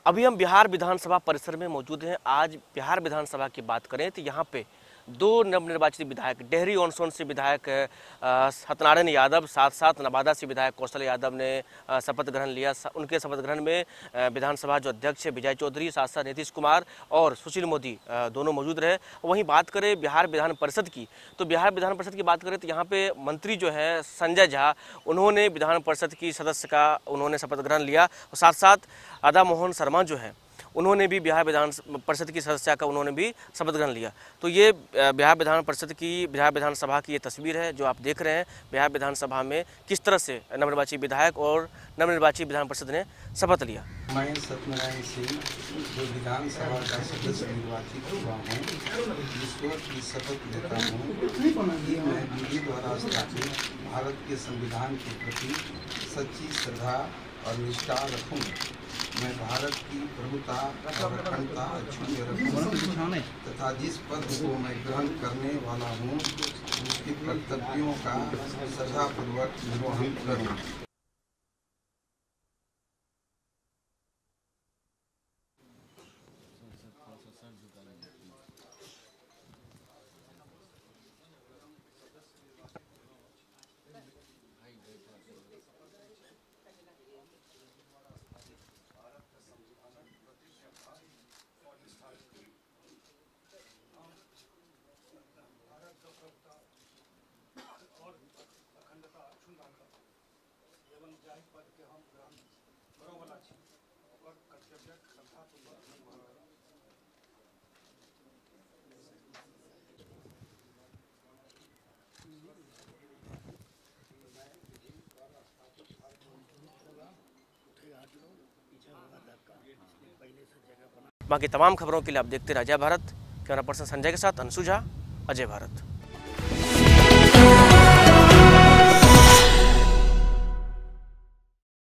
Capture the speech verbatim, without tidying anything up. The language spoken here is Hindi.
अभी हम बिहार विधानसभा परिसर में मौजूद हैं। आज बिहार विधानसभा की बात करें तो यहाँ पे दो नवनिर्वाचित विधायक, डेहरी ऑन सोन से विधायक सत्यनारायण यादव, साथ साथ नवादा से विधायक कौशल यादव ने शपथ ग्रहण लिया। उनके शपथ ग्रहण में विधानसभा जो अध्यक्ष विजय चौधरी, साथ साथ नीतीश कुमार और सुशील मोदी दोनों मौजूद रहे। वहीं बात करें बिहार विधान परिषद की, तो बिहार विधान परिषद की बात करें तो यहाँ पे मंत्री जो है संजय झा, उन्होंने विधान परिषद की सदस्य का उन्होंने शपथ ग्रहण लिया। और साथ साथ राधा मोहन शर्मा जो है उन्होंने भी बिहार विधान परिषद की सदस्य का उन्होंने भी शपथ ग्रहण लिया। तो ये बिहार विधान परिषद की बिहार विधानसभा की ये तस्वीर है जो आप देख रहे हैं। बिहार विधानसभा में किस तरह से नवनिर्वाचित विधायक और नवनिर्वाचित विधान परिषद ने शपथ लिया। मैं सत्यनारायण सिंह जो विधानसभा का सदस्य निर्वाचित हुआ हूँ, ईश्वर की शपथ लेता हूँ कि मैं विधि द्वारा स्थापित भारत के संविधान के प्रति सच्ची श्रद्धा और निष्ठा रखूँगा। मैं भारत की प्रभुता और अखंडता अक्षुण्ण रखूँगा तथा जिस पद को मैं ग्रहण करने वाला हूँ उसके कर्तव्यों का श्रद्धापूर्वक निर्वहन करूँगा। बाकी तमाम खबरों के लिए आप देखते रहिए अजय भारत। कैमरा पर्सन संजय के साथ अंशु झा, अजय भारत।